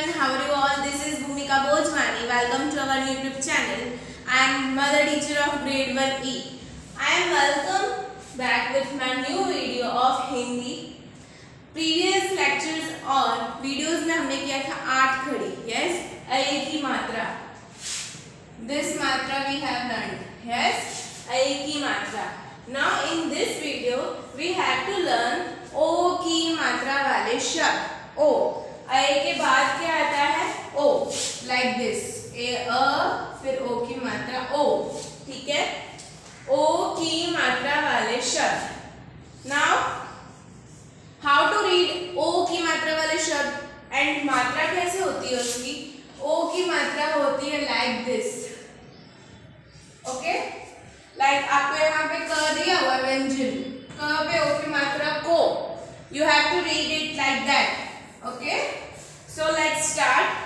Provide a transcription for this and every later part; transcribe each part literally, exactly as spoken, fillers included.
everyone, how are you all? This is Bhumika Bojwani. Welcome to our YouTube channel. I am mother teacher of grade one E. I am welcome back with my new video of Hindi. Previous lectures और videos में हमने किया था आठ खड़ी. Yes, अ की मात्रा. This matra we have learned. Yes, अ की मात्रा. Now in this video we have to learn ओ की मात्रा वाले शब्द. ओ अ के बाद क्या आता है? ओ. Like this. ए अ फिर ओ की मात्रा ओ. ठीक है? ओ की मात्रा वाले शब्द. Now how to read ओ की मात्रा वाले शब्द एंड मात्रा कैसे होती है उसकी? ओ की मात्रा होती है like this. ओके? लाइक आपको यहाँ पे क दिया हुआ व्यंजन. क पे ओ की मात्रा को. You have to read it like that. Okay? So let's start.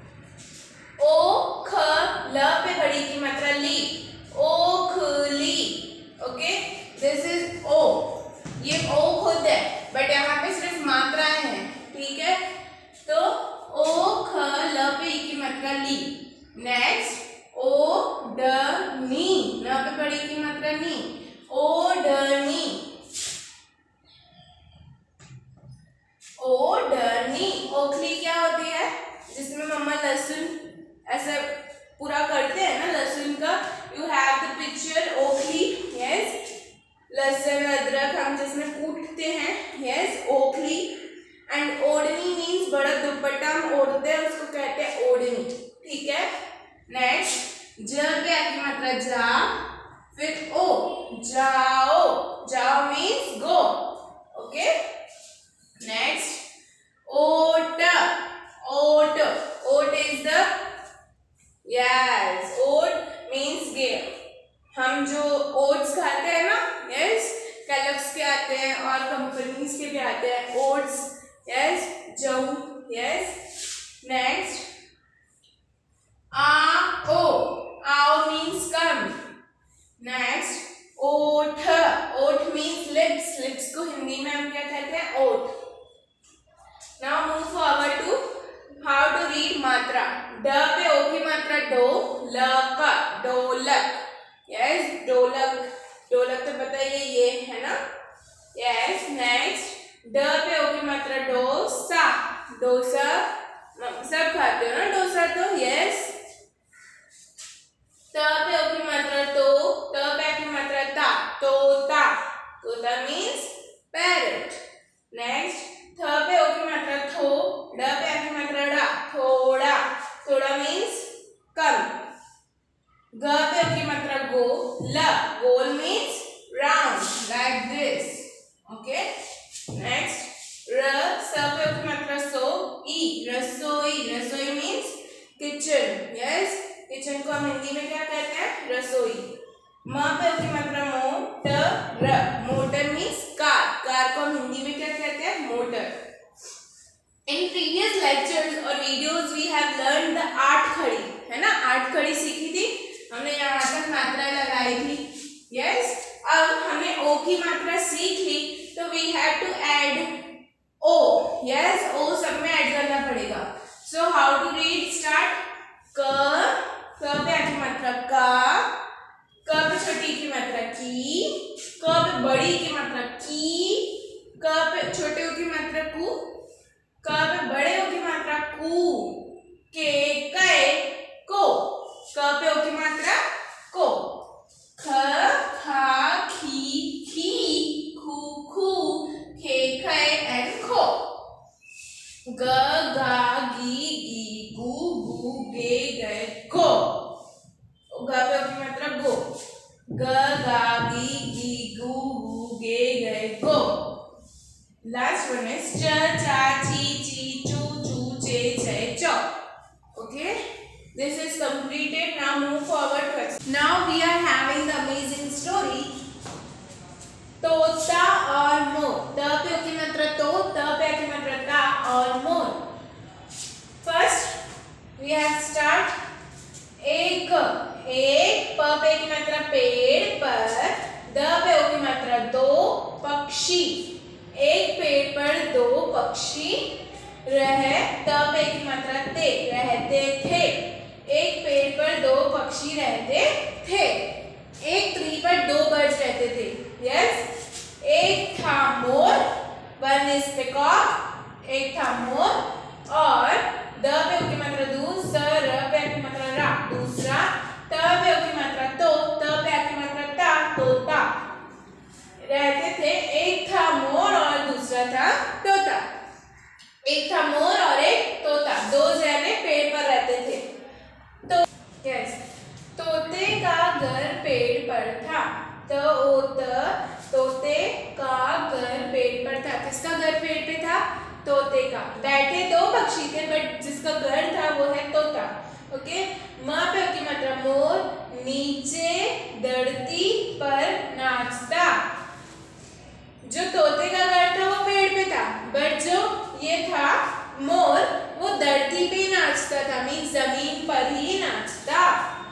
ओ ख ल पे बड़ी की मात्रा ली. ओखली. Okay? This is ओ. ये ओ खुद है बट यहाँ पे सिर्फ मात्राएं हैं. ठीक है? तो ओ ख ल पे ई की मात्रा ली. नेक्स्ट ओ ड नी. न पे बड़ी की मात्रा नी. ओ ड नी. ओ ड नी. ओखली क्या होती है? जिसमें मम्मा लहसुन ऐसे पूरा करते हैं ना लहसुन का. यू हैव द पिक्चर ओखली. यस, लहसुन अदरक हम जिसमें कूटते हैं. यस, ओखली. एंड ओढ़नी मीन्स बड़ा दुपट्टा हम ओढ़ते हैं उसको कहते हैं ओढ़नी. ठीक है? नेक्स्ट ज पे आ की मात्रा जा. फिर ओ जाओ. जाओ मीन्स गो. ओके? नेक्स्ट ओट. ओट. ओट इज द यस ओट मीन्स गेव. हम जो ओट्स खाते हैं ना. यस, कैलॉग्स के आते हैं और कंपनीज के भी आते हैं ओट्स. यस, जौ. यस. नेक्स्ट आओ. आओ मीन्स कम. नेक्स्ट ओठ. ओठ मीन्स लिप्स. लिप्स को हिंदी में हम क्या कहते हैं? ओठ. Now move forward to how to read मात्रा. ड पे ओ की मात्रा डो. ल का डोलक. यस, डोलक. डोलक तो पता है ये है ना. यस. नेक्स्ट ड पे ओ की मात्रा डो. सा. डोसा. सब खाते हो ना डोसा तो. यस. त पे ओ की मात्रा तो. त पे की मात्रा ता. तोता. तोता मीन्स पैरट. नेक्स्ट थ पे ओ की मात्रा थो. ड पे आ की मात्रा डा. थोड़ा. थोड़ा मीन्स कम. ग पे ओ की मात्रा गो. ल. गोल means round. Like this. Okay? Next र. स पे ओ की मात्रा सो. ई. रसोई. रसोई मीन्स किचन. यस, किचन को हम हिंदी में क्या कहते हैं? रसोई. म पे ओ की मात्रा मो. ट र. Motor means car. कार को हम हिंदी में क्या कहते हैं? मोटर. In previous lectures और videos we have learned the आठ खड़ी. है ना? आठ खड़ी सीखी थी हमने. यहाँ तक मात्रा लगाई थी. Yes. अब हमने ओ की मात्रा सीख ली तो we have to add O. Yes, ओ सब में ऐड करना पड़ेगा. So how to read? Start. क. क पे आ की मात्रा का. क पे छोटी की मात्रा की. क पे बड़ी की मात्रा की. क पे छोटे ओ की मात्रा कु. क पे बड़े ओ की मात्रा कु. के कै को. क पे ओ की मात्रा को. ख खा खी खी. खू खू. खे खे एंड खो. ग गा गी गी गु गु गे गे गो. ग पे ओ की मात्रा गो. ग गा गी गी गु गु गे गे गो. Last one is च चा ची ची चू चू चे छे चौ. Okay? This is completed. Now move forward. Now we are having the amazing story. तोता और मोर. त पे ओ की मात्रा तो. त पे की मात्रा ता और मोर. First we have start. एक. एक. प पे की मात्रा पेड़ पर. द पे ओ की मात्रा दो. पक्षी. एक पेड़ पर दो पक्षी रह त पे की मात्रा ते, रहते थे। एक पेड़ पर दो पक्षी रहते थे। एक ट्री पर दो बर्ड्स रहते थे। यस। एक था मोर, वन इज पिकॉक, एक था मोर। और द पे की मात्रा दू, स र पे की मात्रा रा, दूसरा। त पे की मात्रा तो, त पे की मात्रा ता, तोता। रहते थे, एक था मोर और दूसरा था तोता। एक था मोर और एक तोता, दो जने पेड़ पर रहते थे। तो यस, तोते का घर पेड़ पर था। तो ओ त, तोते का घर पेड़ पर था। किसका घर पेड़ पे था? तोते का। बैठे दो पक्षी थे बट जिसका घर था वो है तोता। ओके। माँ पे की मात्रा मोर, नीचे धरती पर नाचता। जो तोते का घर था वो पेड़ पे था, बट जो ये था मोर वो धरती पे नाचता था, मीन्स जमीन पर ही नाचता।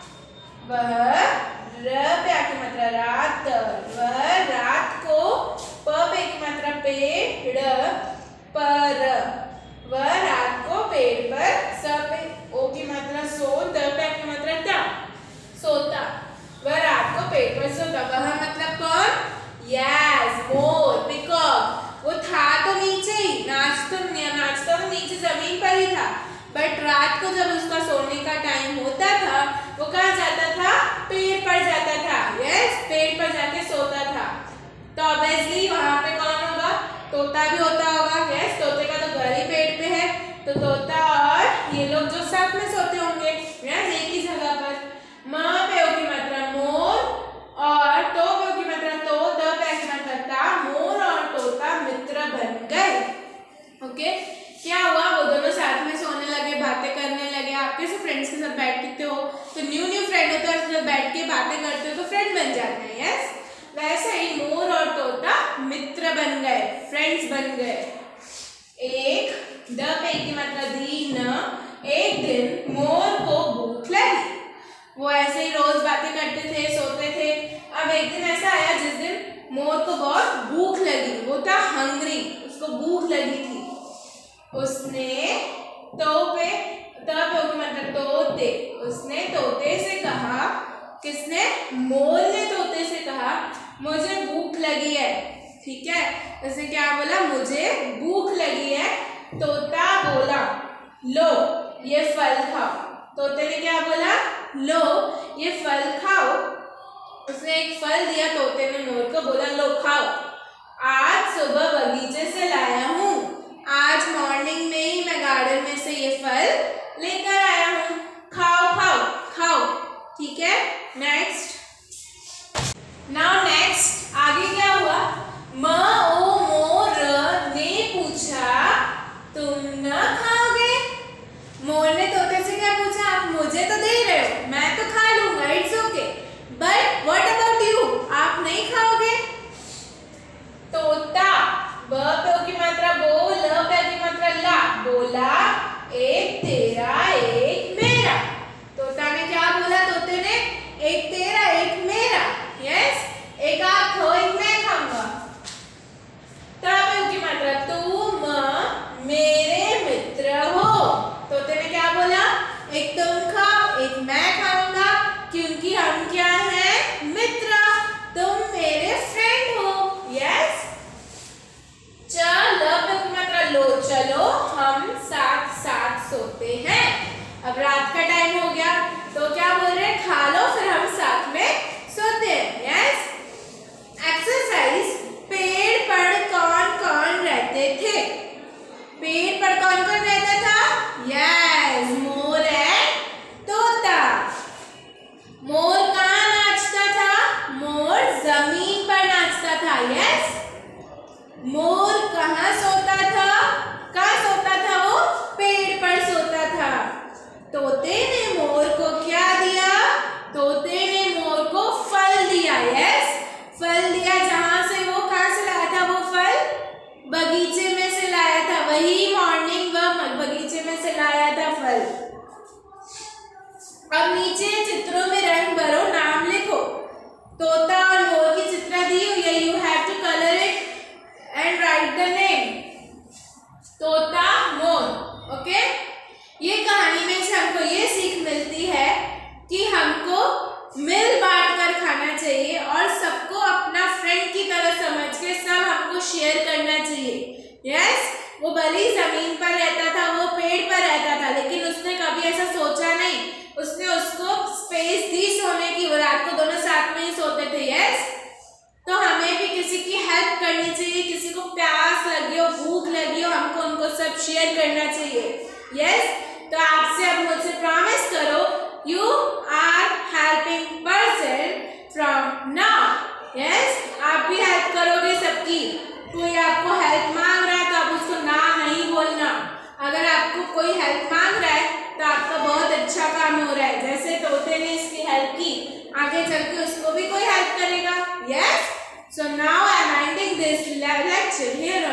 वह र पे की मात्रा रात, वह रात को प पे की मात्रा पेड़ पर, वह रात को पेड़ पर, स पे ओ की मात्रा सो, त पे की मात्रा ता, सोता। वह रात को पेड़ पर सोता। वह मतलब कौन? यस, मोर, पिकॉक। वो था तो नीचे ही, नाच तो नाचता तो नीचे जमीन पर ही था, बट रात को जब उसका सोने का टाइम होता था वो कहाँ जाता था? पेड़ पर जाता था। यस, पेड़ पर जाके सोता था। तो ऑब्वियसली वहां पे कौन होगा? तोता भी होता होगा। यस, तोते का तो घर ही पेड़ पे है, तो तोता और ये लोग जो साथ में सोते होंगे, यस, एक ही जगह पर। माँ पे की मात्रा मोर और तो पे की मात्रा तो, द पे की मात्रा ता, मोर और तोता मित्र बन गए। ओके। क्या हुआ? वो दोनों साथ में सोने लगे, बातें करने लगे। आप कैसे फ्रेंड्स के साथ बैठते हो तो न्यू न्यू फ्रेंड होता है, जब बैठ के बातें करते हो तो फ्रेंड बन जाते हैं। यस, वैसे ही मोर और तोता मित्र बन गए, फ्रेंड्स बन गए। एक द पे की मात्रा दी न, एक दिन मोर को भूख लगी। वो ऐसे ही रोज बातें करते थे, सोते थे। अब एक दिन ऐसा आया जिस दिन मोर को बहुत भूख लगी, वो था हंग्री, उसको भूख लगी थी। उसने तो पे तब की मतलब तोते, उसने तोते से कहा, किसने? मोर ने तोते से कहा मुझे भूख लगी है। ठीक है, उसने क्या बोला? मुझे भूख लगी है। तोता बोला लो ये फल खाओ। तोते ने क्या बोला? लो ये फल खाओ। उसने एक फल दिया, तोते ने मोर को बोला लो खाओ। आज सुबह बगीचे से लाया हूँ, आज मॉर्निंग में ही मैं गार्डन में से ये फल लेकर आया हूँ, खाओ खाओ खाओ। ठीक है, नेक्स्ट। नाउ नेक्स्ट आगे क्या हुआ? म ओ मोर ने पूछा तुम न खाओगे? मोर ने तोते से क्या पूछा? आप मुझे तो दे रहे हो, मैं तो खा लूंगा, it's okay, but what about you? आप नहीं खाओगे? शेयर करना चाहिए। यस, वो भले ही जमीन पर रहता था, वो पेड़ पर रहता था, लेकिन उसने कभी ऐसा सोचा नहीं, उसने उसको स्पेस दी सोने की, वो रात को दोनों साथ में ही सोते थे। यस, तो हमें भी किसी की हेल्प करनी चाहिए, किसी को प्यास लगी हो, भूख लगी हो, हमको उनको सब शेयर करना चाहिए। यस, तो आपसे अब मुझसे प्रॉमिस करो, you are helping person from now. Yes, आप भी हेल्प करोगे सबकी। कोई आपको हेल्प मांग रहा है तो आप उसको ना नहीं बोलना। अगर आपको कोई हेल्प मांग रहा है तो आपका बहुत अच्छा काम हो रहा है। जैसे तोते ने इसकी हेल्प की, आगे चल के उसको भी कोई हेल्प करेगा। Yes, so now I am ending this lecture here